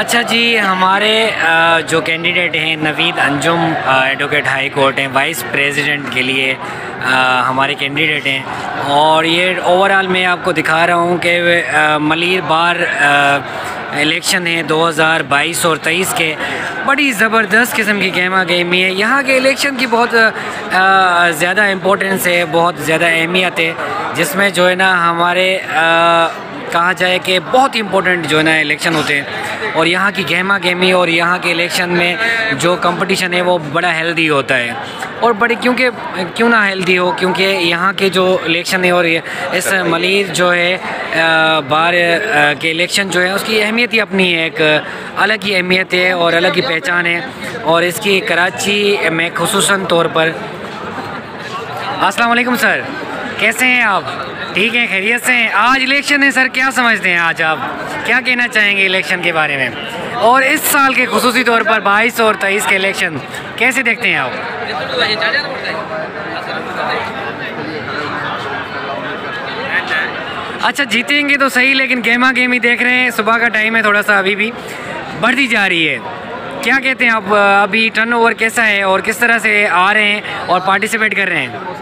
अच्छा जी, हमारे जो कैंडिडेट हैं Naveed Anjum advocate high court हैं, वाइस प्रेसिडेंट के लिए हमारे कैंडिडेट हैं। और ये ओवरऑल मैं आपको दिखा रहा हूँ कि मलिर बार इलेक्शन है 2022 और 23 के। बड़ी ज़बरदस्त किस्म की गहमा गहमी है। यहाँ के इलेक्शन की बहुत ज़्यादा इम्पोर्टेंस है, बहुत ज़्यादा अहमियत है, जिसमें जो है ना हमारे कहा जाए कि बहुत ही इम्पोर्टेंट जो है ना इलेक्शन होते हैं। और यहाँ की गहमा गहमी और यहाँ के इलेक्शन में जो कंपटीशन है वो बड़ा हेल्दी होता है। और बड़ी क्यों ना हेल्दी हो, क्योंकि यहाँ के जो इलेक्शन है और इस मलिर जो है बार के इलेक्शन जो है उसकी अहमियत ही अपनी है, एक अलग ही अहमियत है और अलग ही पहचान है। और इसकी कराची में खुसूसन तौर पर। अस्सलाम वालेकुम सर, कैसे हैं आप? ठीक है, खैरियत से हैं? आज इलेक्शन है सर, क्या समझते हैं आज आप? क्या कहना चाहेंगे इलेक्शन के बारे में? और इस साल के खुसूसी तौर पर 22 और 23 के इलेक्शन कैसे देखते हैं आप? अच्छा, जीतेंगे तो सही, लेकिन गेमा गेमी देख रहे हैं, सुबह का टाइम है, थोड़ा सा अभी भी बढ़ती जा रही है। क्या कहते हैं आप, अभी टर्नओवर कैसा है और किस तरह से आ रहे हैं और पार्टिसिपेट कर रहे हैं?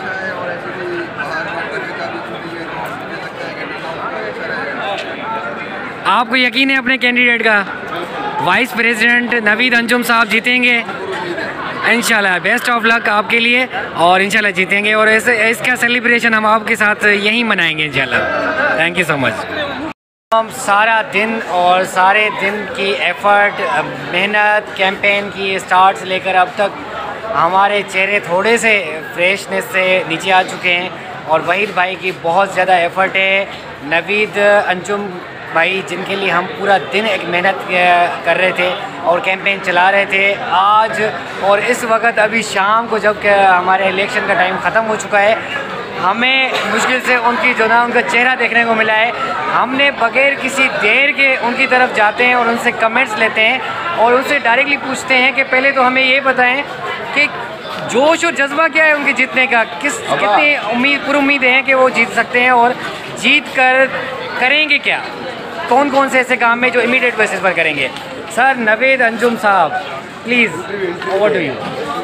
आपको यकीन है अपने कैंडिडेट का? वाइस प्रेसिडेंट नवीद अंजुम साहब जीतेंगे इंशाल्लाह। बेस्ट ऑफ लक आपके लिए, और इंशाल्लाह जीतेंगे। और इसका सेलिब्रेशन हम आपके साथ यहीं मनाएंगे इंशाल्लाह। Thank you so much. हम सारा दिन और सारे दिन की एफ़र्ट, मेहनत, कैंपेन की स्टार्ट से लेकर अब तक हमारे चेहरे थोड़े से फ्रेशनेस से नीचे आ चुके हैं। और वहीद भाई की बहुत ज़्यादा एफ़र्ट है, नवीद अंजुम भाई जिनके लिए हम पूरा दिन एक मेहनत कर रहे थे और कैंपेन चला रहे थे आज। और इस वक्त अभी शाम को जब हमारे इलेक्शन का टाइम ख़त्म हो चुका है, हमें मुश्किल से उनकी जो ना उनका चेहरा देखने को मिला है। हमने बग़ैर किसी देर के उनकी तरफ जाते हैं और उनसे कमेंट्स लेते हैं और उनसे डायरेक्टली पूछते हैं कि पहले तो हमें ये बताएं कि जोश और जज्बा क्या है उनके जीतने का, कितनी पुरुम्मीद हैं कि वो जीत सकते हैं और जीत कर करेंगे क्या, कौन कौन से ऐसे काम में जो इमीडिएट बेसिस पर करेंगे। सर नवीद अंजुम साहब, प्लीज़ ओवर टू यू।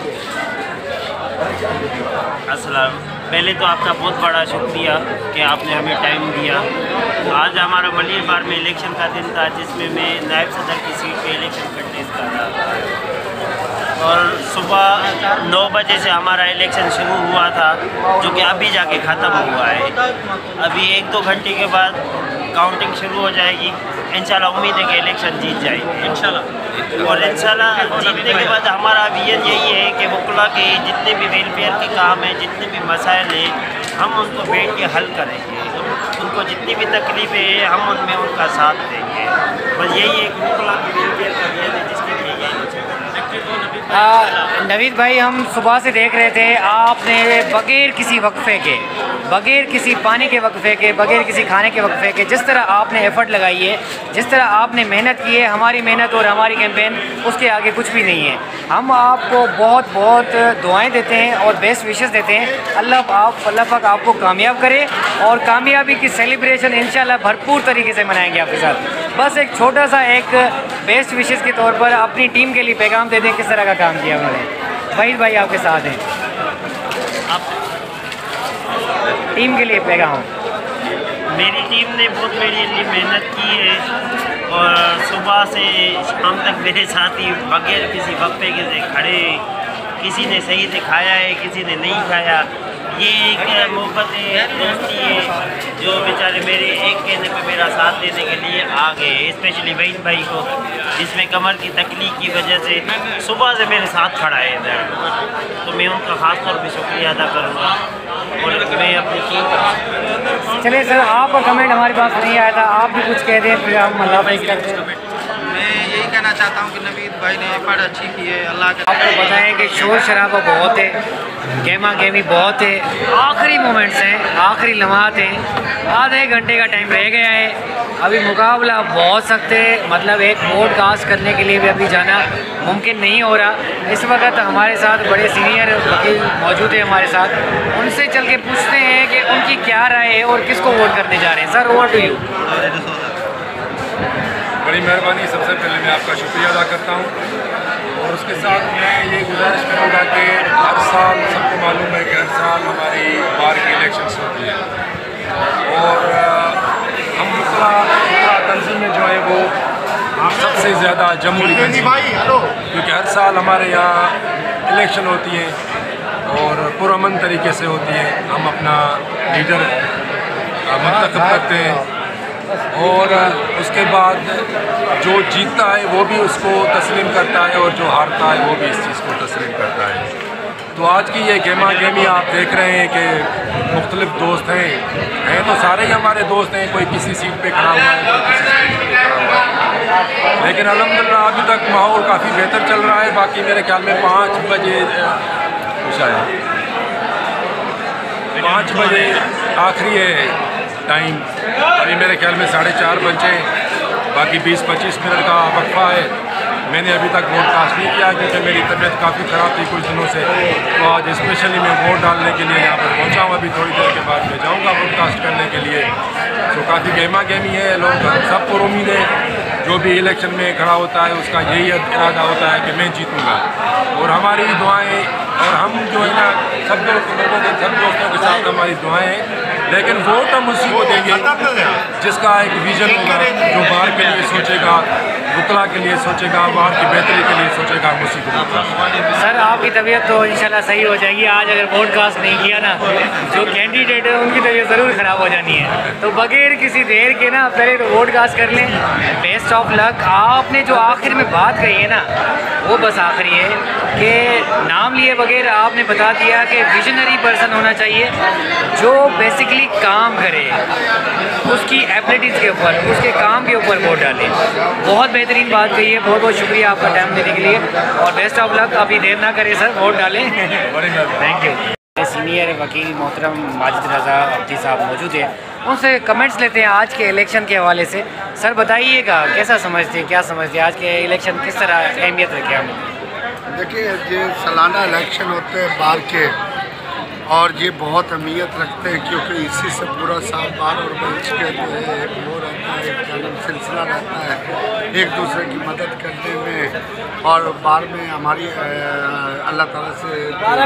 अस्सलाम, पहले तो आपका बहुत बड़ा शुक्रिया कि आपने हमें टाइम दिया। आज हमारा मलिर बार में इलेक्शन का दिन था, जिसमें मैं नायब सदर की सीट पे इलेक्शन कंटेस्ट कर रहा था। और सुबह 9 बजे से हमारा इलेक्शन शुरू हुआ था, जो कि अभी जाके ख़त्म हुआ है। अभी 1-2 घंटे के बाद काउंटिंग शुरू हो जाएगी। इंशाल्लाह उम्मीद है कि इलेक्शन जीत जाएंगे इंशाल्लाह। और इंशाल्लाह जीतने के बाद हमारा विजन यही है कि वकला के जितने भी वेलफेयर के काम हैं, जितने भी मसाइल हैं, हम उनको बैठ के हल करेंगे। उनको जितनी भी तकलीफ़ें हैं हम उनमें उनका साथ देंगे। बस यही है कि वकला के वेलफेयर का विजन है, जिसके लिए यही नवीद भाई, हम सुबह से देख रहे थे आपने बग़ैर किसी वक्फे के, बग़ैर किसी पानी के वक्फे के, बग़ैर किसी खाने के वक्फे के, जिस तरह आपने एफ़र्ट लगाई है, जिस तरह आपने मेहनत की है, हमारी मेहनत और हमारी कैंपेन उसके आगे कुछ भी नहीं है। हम आपको बहुत बहुत दुआएं देते हैं और बेस्ट विशेस देते हैं। अल्लाह पाक आपको कामयाब करे और कामयाबी की सेलिब्रेशन इंशाल्लाह भरपूर तरीके से मनाएंगे आपके साथ। बस एक छोटा सा एक बेस्ट विशेस के तौर पर अपनी टीम के लिए पैगाम दे दें किस तरह का काम किया उन्होंने। वहीद भाई आपके साथ हैं, आप टीम के लिए पैगाम। मेरी टीम ने बहुत मेरे लिए मेहनत की है और सुबह से शाम तक मेरे साथी बगैर किसी वक्फे के से खड़े, किसी ने सही से खाया है, किसी ने नहीं खाया। ये एक मोहब्बत है, दोस्ती है, जो बेचारे मेरे एक कहने पे मेरा साथ देने के लिए आ गए। स्पेशली वहीद भाई को, जिसमें कमर की तकलीफ की वजह से सुबह से मेरे साथ खड़ा है इधर, तो मैं उनका ख़ास तौर पे शुक्रिया अदा करूँगा। और मैं अपनी टीम। चलिए सर, आपका कमेंट हमारे पास नहीं आया था, आप भी कुछ कह दें फिर हम अल्लाह हाफ़िज़ करते हैं। मैं यही कहना चाहता हूँ कि नवीद भाई ने एफर्ट अच्छी की है। अल्लाह के आपको बताएं कि शोर शराबा बहुत है, गेमा गेमी बहुत है, आखिरी मोमेंट्स हैं, आखिरी लम्हात हैं, आधे घंटे का टाइम रह गया है। अभी मुकाबला बहुत सख्त है, मतलब एक वोट कास्ट करने के लिए भी अभी जाना मुमकिन नहीं हो रहा। इस वक्त हमारे साथ बड़े सीनियर वकील मौजूद हैं हमारे साथ, उनसे चल के पूछते हैं कि उनकी क्या राय है और किसको वोट करने जा रहे हैं। Sir over to you. बड़ी मेहरबानी। सबसे पहले मैं आपका शुक्रिया अदा करता हूँ और उसके साथ मैं ये गुजारिश करूँगा कि हर साल सबको मालूम है कि हर साल हमारी बार की इलेक्शंस होती है और हम मुकला तंजीमें जो है वो सबसे ज़्यादा जमहूरी तंजीम, क्योंकि हर साल हमारे यहाँ इलेक्शन होती है और पुरअमन तरीके से होती है। हम अपना लीडर मुंतखब करते हैं और उसके बाद जो जीतता है वो भी उसको तस्लीम करता है और जो हारता है वो भी इस चीज़ को तस्लीम करता है। तो आज की ये गेमा गेमी आप देख रहे हैं कि मुख्तलिफ दोस्त हैं तो सारे ही हमारे दोस्त हैं, कोई किसी सीट पे खड़ा हुआ है, कोई किसी सीट पे खड़ा हुआ है, लेकिन अल्हम्दुलिल्लाह अभी तक माहौल काफ़ी बेहतर चल रहा है। बाकी मेरे ख्याल में 5 बजे शायद 5 बजे आखिरी है टाइम, अभी मेरे ख्याल में 4:30 बजे, बाकी 20-25 मिनट का वक्फा है। मैंने अभी तक वोट कास्ट नहीं किया क्योंकि मेरी तबीयत काफ़ी ख़राब थी कुछ दिनों से, तो आज स्पेशली मैं वोट डालने के लिए यहाँ पर पहुँचा हूँ। अभी थोड़ी देर के बाद मैं जाऊँगा वोट कास्ट करने के लिए। तो काफ़ी गेमा गेमी है, लोग सब पर उम्मीद है, जो भी इलेक्शन में खड़ा होता है उसका यही इरादा होता है कि मैं जीतूँगा और हमारी दुआएँ और हम जो है ना सब लोगों के सब दोस्तों के साथ हमारी दुआएँ हैं, लेकिन वोट हम उसी को देंगे जिसका एक विजन होगा, जो बाहर के लिए सोचेगा, बुकला के लिए सोचेगा, बाहर की बेहतरी के लिए सोचेगा, हम उसी को। सर आपकी तबीयत तो इंशाल्लाह सही हो जाएगी। आज अगर वोट कास्ट नहीं किया ना, जो कैंडिडेट है उनकी तबीयत ज़रूर ख़राब हो जानी है, तो बगैर किसी देर के ना पहले तो वोट कास्ट कर लें। Best of luck. आपने जो आखिर में बात कही है ना वो बस आखिरी है कि नाम लिए बगैर आपने बता दिया कि विजनरी पर्सन होना चाहिए जो बेसिकली काम करे, उसकी एबिलिटीज़ के ऊपर, उसके काम के ऊपर वोट डालें। बहुत बेहतरीन बात कही है, बहुत बहुत शुक्रिया आपका टाइम देने के लिए और बेस्ट ऑफ लक। अभी देर ना करें सर, वोट डालें। Thank you. सीनियर वकील मोहतरम माजिद रज़ा अब्दी साहब मौजूद हैं, उनसे कमेंट्स लेते हैं आज के इलेक्शन के हवाले से। सर बताइएगा कैसा समझते हैं, क्या समझते हैं आज के इलेक्शन किस तरह अहमियत रखे हम? देखिए ये सालाना इलेक्शन होते हैं बार के और ये बहुत अहमियत रखते हैं क्योंकि इसी से पूरा साल बार और बेंच के जो है एक वो रहता है, एक जन्म सिलसिला रहता है एक दूसरे की मदद करने में और बार में हमारी अल्लाह ताला से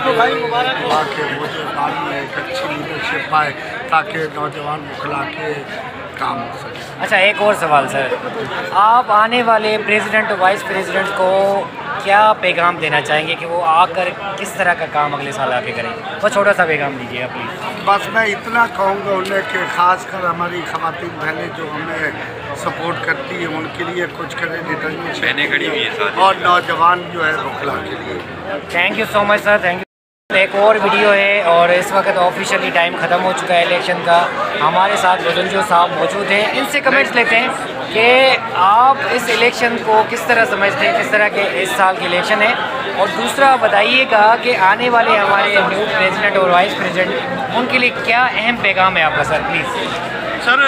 दुआ के वो जो बार में एक अच्छी लीडरशिप पाए ताकि नौजवान मुखला के काम हो सके। अच्छा एक और सवाल सर, आप आने वाले प्रेसिडेंट और वाइस प्रेसिडेंट को क्या पैगाम देना चाहेंगे कि वो आकर किस तरह का काम अगले साल आके करें? वो छोटा सा पैगाम दीजिए प्लीज़। बस मैं इतना कहूँगा उन्हें कि ख़ासकर हमारी ख़वातीन बहनें जो हमें सपोर्ट करती हैं उनके लिए कुछ करें, डिटर्मिनेशन और नौजवान जो है बुखला के लिए। Thank you so much sir, thank you. एक और वीडियो है और इस वक्त ऑफिशियली टाइम ख़त्म हो चुका है इलेक्शन का। हमारे साथ बुजुर्ग साहब मौजूद हैं, इनसे कमेंट्स लेते हैं कि आप इस इलेक्शन को किस तरह समझते हैं, किस तरह के इस साल के इलेक्शन है। और दूसरा बताइएगा कि आने वाले हमारे न्यू प्रेसिडेंट और वाइस प्रेसिडेंट उनके लिए क्या अहम पैगाम है आपका सर प्लीज़? सर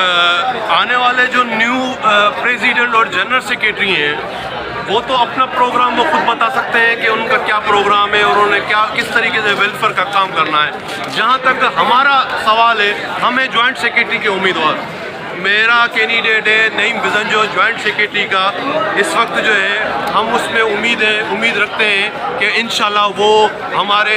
आने वाले जो न्यू प्रेसिडेंट और जनरल सेक्रेटरी हैं वो तो अपना प्रोग्राम वो खुद बता सकते हैं कि उनका क्या प्रोग्राम है और उन्हें क्या किस तरीके से वेलफेयर का काम करना है। जहाँ तक हमारा सवाल है, हमें जॉइंट सेक्रेटरी के उम्मीदवार, मेरा कैंडिडेट है नईम बिजंजो जॉइंट सेक्रेटरी का। इस वक्त जो है हम उसमें उम्मीद रखते हैं कि इंशाल्लाह वो हमारे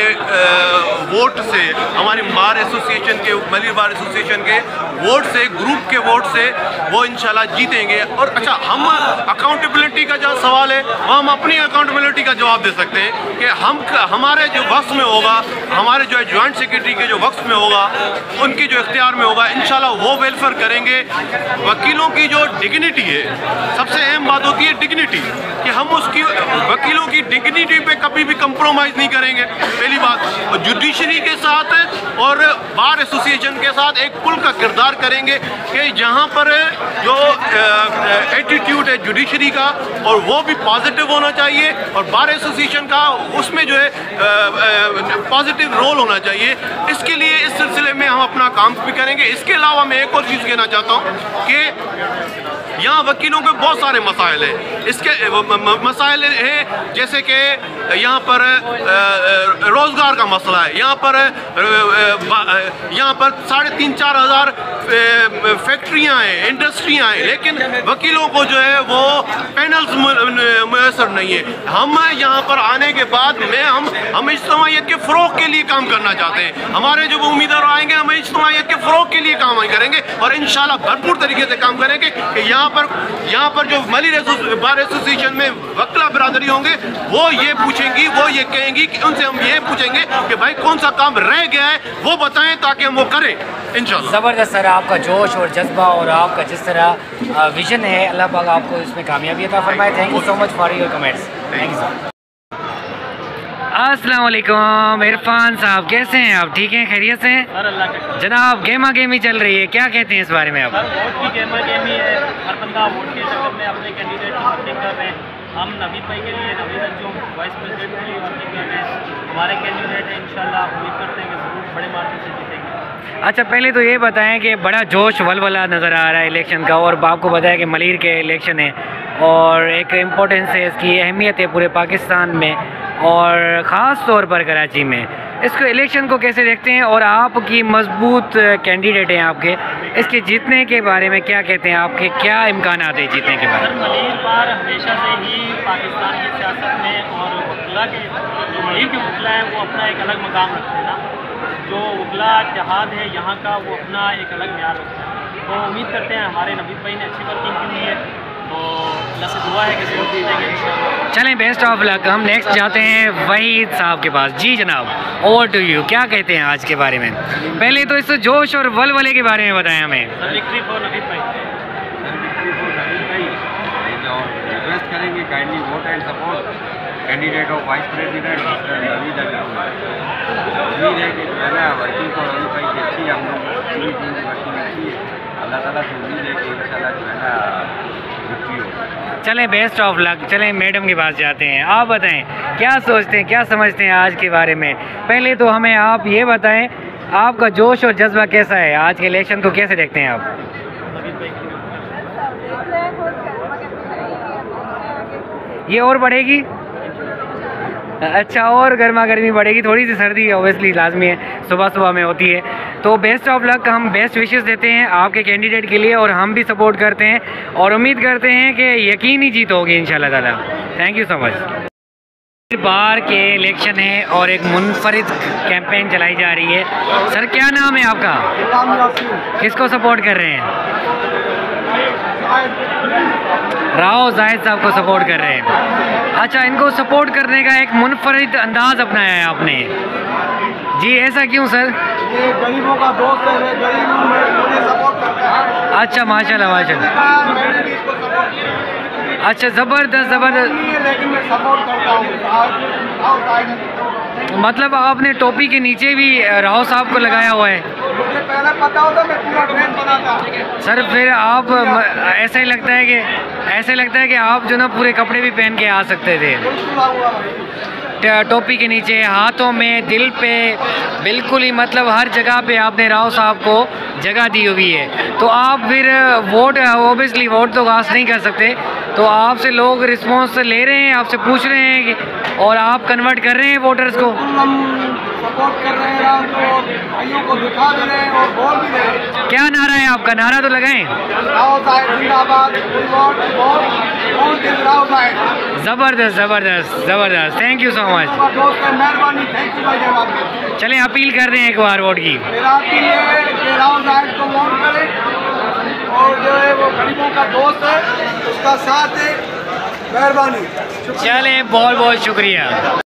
वोट से, हमारी बार एसोसिएशन के, मलिर बार एसोसिएशन के वोट से, ग्रुप के वोट से वो इंशाल्लाह जीतेंगे। और अच्छा हम अकाउंटेबिलिटी का जो सवाल है वो हम अपनी अकाउंटेबिलिटी का जवाब दे सकते हैं कि हम हमारे जो वक्त में होगा, हमारे जो है जॉइंट सेक्रेटरी के जो वक्त में होगा, उनकी जो इख्तियार में होगा, इंशाल्लाह वो वेलफेयर करेंगे। वकीलों की जो डिग्निटी है, सबसे अहम बात होती है डिग्निटी, कि हम उसकी वकीलों की डिग्निटी पे कभी भी कंप्रोमाइज़ नहीं करेंगे, पहली बात। और जुडिशरी के साथ और बार एसोसिएशन के साथ एक पुल का किरदार करेंगे कि जहाँ पर जो एटीट्यूड है जुडिशरी का और वो भी पॉजिटिव होना चाहिए और बार एसोसिएशन का उसमें जो है पॉजिटिव रोल होना चाहिए। इसके लिए इस सिलसिले में हम अपना काम भी करेंगे। इसके अलावा मैं एक और चीज़ कहना चाहता हूँ कि यहाँ वकीलों के बहुत सारे मसाइल हैं। इसके मसाइल हैं जैसे कि यहाँ पर रोज़गार का मसला है, यहाँ पर 3,500-4 हज़ार फैक्ट्रियाँ हैं, इंडस्ट्रियाँ हैं, लेकिन वकीलों को जो है वो पैनल्स मैसर नहीं है। हम यहाँ पर आने के बाद हम इज्तिमाइयत के फ़रोग़ के लिए काम करना चाहते हैं। हमारे जो उम्मीदवार आएंगे हम इज्तिमाइयत के फ़रोग़ के लिए काम करेंगे और इंशाल्लाह भरपूर तरीके से काम करेंगे कि यहाँ पर जो मली बार एसोसिएशन में वकला बिरादरी होंगे वो ये पूछेंगी, वो ये कहेंगी कि उनसे हम ये पूछेंगे कि भाई कौन सा काम रह गया है वो बताएं ताकि हम वो करें इंशाल्लाह। ज़बरदस्त सर, आपका जोश और जज्बा और आपका जिस तरह विजन है, अल्लाह पाक आपको इसमें कामयाबी अता फरमाए। Thank you so much for your comments. Thank you sir. अस्सलाम वालेकुम इरफान साहब, कैसे हैं आप? ठीक हैं, खैरियत से हैं जनाब? गेमा गेमी चल रही है, क्या कहते हैं इस बारे में आप? वोट की गेमा गेमी है, हर बंदा वोट के चक्कर में अपने कैंडिडेट की वोटिंग कर रहे हैं। हम नवीद भाई के लिए, नवीद अंजुम वाइस प्रेसिडेंट के लिए वोटिंग कर रहे हैं। हमारे कैंडिडेट हैं, इंशाल्लाह उम्मीद करते हैं कि ज़रूर बड़े मार्जिन से जीतेंगे। अच्छा, पहले तो ये बताएं कि बड़ा जोश वलवला नज़र आ रहा है इलेक्शन का, और आपको बताया कि मलीर के इलेक्शन है और एक इम्पोर्टेंस है, इसकी अहमियत है पूरे पाकिस्तान में और ख़ास तौर पर कराची में। इसको इलेक्शन को कैसे देखते हैं और आपकी मजबूत कैंडिडेट हैं आपके, इसके जीतने के बारे में क्या कहते हैं? आपके क्या इम्कान हैं जीतने के बारे में? मलीर बार हमेशा से ही पाकिस्तान की सियासत में और वकला के जो मलीर के वकला हैं वो अपना एक अलग मकाम रखते हैं ना, जो वकला इत्तेहाद है यहाँ का वो अपना एक अलग म्यार रखता है। तो उम्मीद करते हैं हमारे नवीद भाई ने अच्छी वर्किंग की हुई है, तो अल्लाह से दुआ है कि ज़रूर जीतेंगे इंशाल्लाह। चलें, बेस्ट ऑफ लक। हम नेक्स्ट जाते हैं वहीद साहब के पास। जी जनाब, ओवर टू यू, क्या कहते हैं आज के बारे में? पहले तो इस जोश और वलवले के बारे में बताएं हमें। विक्ट्री फॉर नवीद भाई। रिक्वेस्ट करेंगे kindly vote and support candidate of vice president mister Naveed Anjum. उम्मीद है कि जो है ना वर्किंग फॉर नवीद भाई की अच्छी है, हम लोग पूरी टीम की वर्किंग अच्छी है। अल्लाह ताला से उम्मीद है कि इंशाल्लाह जो है ना विक्ट्री हो। चलें, बेस्ट ऑफ लक। चलें मैडम के पास जाते हैं। आप बताएं क्या सोचते हैं, क्या समझते हैं आज के बारे में? पहले तो हमें आप ये बताएं आपका जोश और जज्बा कैसा है, आज के इलेक्शन को कैसे देखते हैं आप? ये और बढ़ेगी? अच्छा, और गर्मा गर्मी बढ़ेगी, थोड़ी सी सर्दी ओबियसली लाजमी है, सुबह सुबह में होती है। तो बेस्ट ऑफ लक, हम बेस्ट विशेस देते हैं आपके कैंडिडेट के लिए और हम भी सपोर्ट करते हैं और उम्मीद करते हैं कि यकीनी जीत होगी इंशाल्लाह ताला। Thank you so much. Bar के इलेक्शन है और एक मुनफरिद कैंपेन चलाई जा रही है। सर क्या नाम है आपका? किसको सपोर्ट कर रहे हैं? राव जाहिद साहब को सपोर्ट कर रहे हैं। अच्छा, इनको सपोर्ट करने का एक मुनफरिद अंदाज अपनाया है आपने। जी, ऐसा क्यों सर? ये गरीबों का दोस्त है, गरीब मुझे सपोर्ट करता है। अच्छा, माशाल्लाह माशाल्लाह। मैंने भी इसको सपोर्ट किया। अच्छा, ज़बरदस्त ज़बरदस्त। लेकिन मैं सपोर्ट करता हूँ। मतलब आपने टोपी के नीचे भी राव साहब को लगाया हुआ है? मुझे पहले पता होता मैं पूरा ट्रेन बनाता। सर फिर आप ऐसा ही लगता है कि आप जो ना पूरे कपड़े भी पहन के आ सकते थे। टोपी के नीचे, हाथों में, दिल पे, बिल्कुल ही मतलब हर जगह पे आपने राव साहब को जगह दी हुई है। तो आप फिर वोट, ओबियसली वोट तो कास्ट नहीं कर सकते, तो आपसे लोग रिस्पॉन्स ले रहे हैं, आपसे पूछ रहे हैं कि और आप कन्वर्ट कर रहे हैं वोटर्स को? सपोर्ट कर रहे हैं, आपको भाइयों को दिखा दे रहे हैं और बोल भी रहे हैं। क्या नारा है आपका? नारा तो लगाएं। ज़बरदस्त ज़बरदस्त ज़बरदस्त, थैंक यू सो मच। मेहरबानी, थैंक यू भाई। चलें, अपील कर दें एक बार वोट की। मेरा अपील है कि राव जाहिद को वोट करें और जो है वो गरीबों का दोस्त है, उसका साथ है। मेहरबानी। चलें, बहुत बहुत शुक्रिया।